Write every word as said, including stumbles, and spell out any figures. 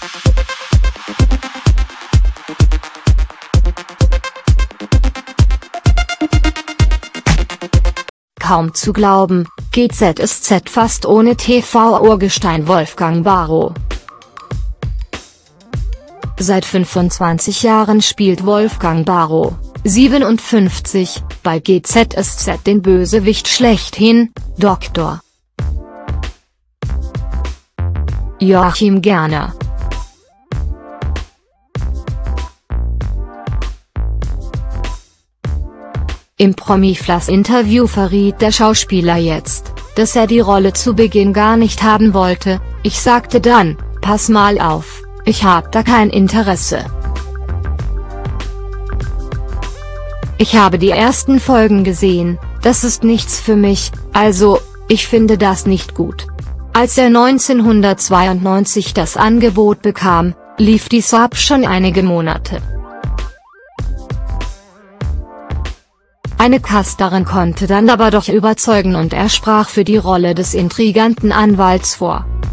Kaum zu glauben, G Z S Z fast ohne T V-Urgestein Wolfgang Barrow. Seit fünfundzwanzig Jahren spielt Wolfgang Barrow, siebenundfünfzig, bei G Z S Z den Bösewicht schlechthin, Doktor Joachim Gerner. Im Promi-Flash-Interview verriet der Schauspieler jetzt, dass er die Rolle zu Beginn gar nicht haben wollte. Ich sagte dann, pass mal auf, ich hab da kein Interesse. Ich habe die ersten Folgen gesehen, das ist nichts für mich, also, ich finde das nicht gut. Als er neunzehnhundertzweiundneunzig das Angebot bekam, lief die Soap schon einige Monate. Eine Casterin konnte dann aber doch überzeugen und er sprach für die Rolle des intriganten Anwalts vor.